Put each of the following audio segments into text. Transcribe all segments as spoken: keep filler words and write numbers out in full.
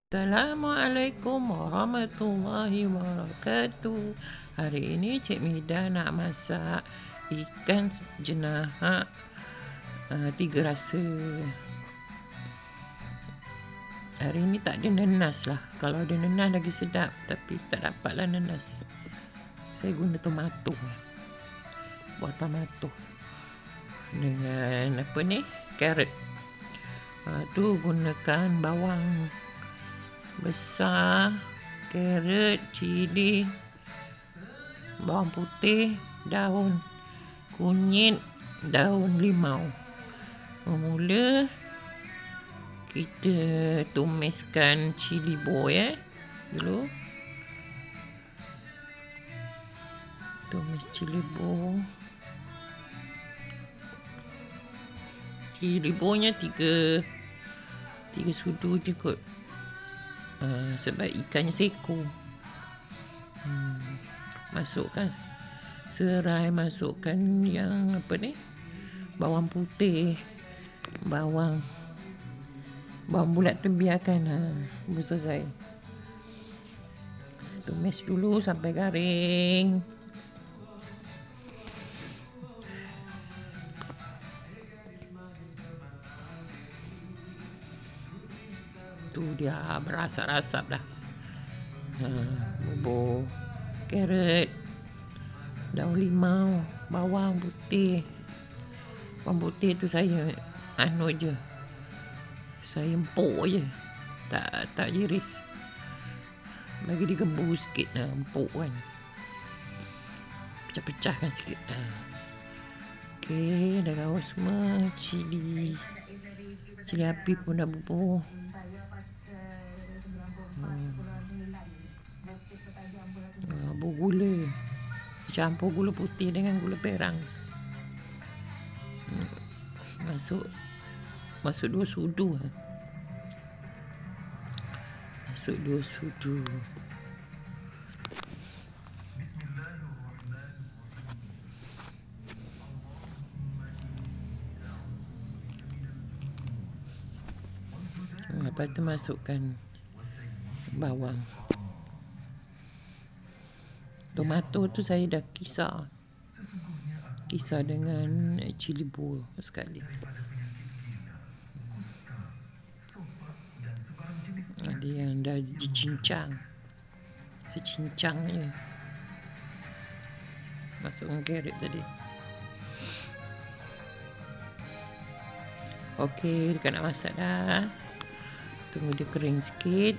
Assalamualaikum warahmatullahi wabarakatuh. Hari ini Cik Mida nak masak ikan jenaha uh, tiga rasa. Hari ini tak ada nenas lah. Kalau ada nenas lagi sedap, tapi tak dapatlah nenas. Saya guna tomato. Buat tomato dengan apa ni? Carrot. Uh, tu gunakan bawang besar, carrot, cili, bawang putih, daun kunyit, daun limau. Mula kita tumiskan cili bo ya dulu. Tumis cili bo. Cili bonya tiga tiga sudu je kot. Uh, sebab ikannya seko. Hmm. Masukkan serai, masukkan yang apa ni, bawang putih, bawang bawang bulat tu biarkan ha, berserai. Tumis dulu sampai garing. Tu dia berasap-rasap dah. Ha, bubur carrot, daun limau, bawang putih. Bawang putih tu saya anu je, saya empuk je, tak tak jiris. Bagi digebu sikit, ha, empuk kan, pecah-pecahkan sikit. Ha. Okey, dah gaul semua. Cili cili api pun dah bubur. Hmm. Ha, gula, campur gula putih dengan gula perang. Hmm. Masuk masuk dua sudu. Masuk dua sudu. Lepas tu masukkan bawang. Tomato tu saya dah kisar. Kisar dengan cili bo sekali. Ada yang dah dicincang. Secincang je. Masukkan carrot tadi. Okey, dekat nak masak dah. Tunggu dia kering sikit.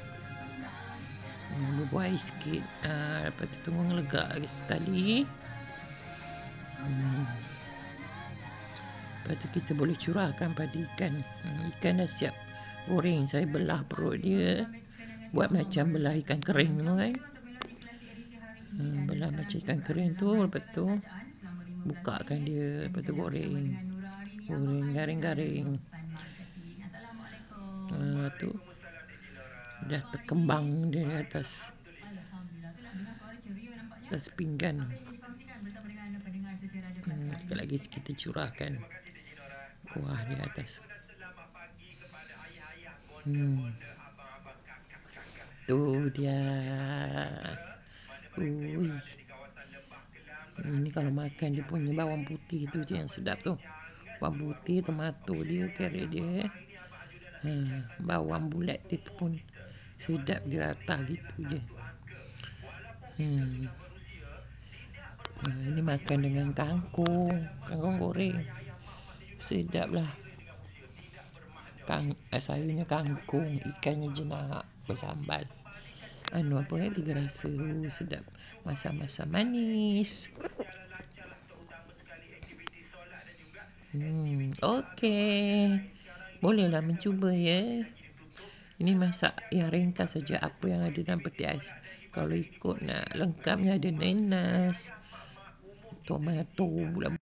Bubur air sikit. Ha, lepas tu tunggu ngelegak lagi sekali. Hmm. Lepas tu kita boleh curahkan pada ikan. Hmm, ikan dah siap goreng. Saya belah perut dia, buat macam belah ikan kering tu kan. Hmm, belah macam ikan kering tu. Lepas tu bukakan dia. Lepas tu goreng. Goreng garing-garing. Ha, tu dah terkembang dia di atas atas pinggan. Hmm, sekali lagi kita curahkan kuah di atas. Hmm. Tu dia. Ui. Ini kalau makan dia punya bawang putih tu je yang sedap tu. Bawang putih, tomato dia, carrot dia. Ha, bawang bulat dia tu pun sedap, dirata gitu je. Hmm. Ha, ini makan dengan kangkung, kangkung goreng. Sedap lah. Kang, eh, sayurnya kangkung, ikannya jenaha bersambal. Anu apa ya, tiga rasa. Uh, sedap. Masak-masak manis. Hmm, okey. Bolehlah mencuba ya. Ini masak yang ringkas saja, apa yang ada dalam peti ais. Kalau ikut nak lengkapnya ada nenas, tomato,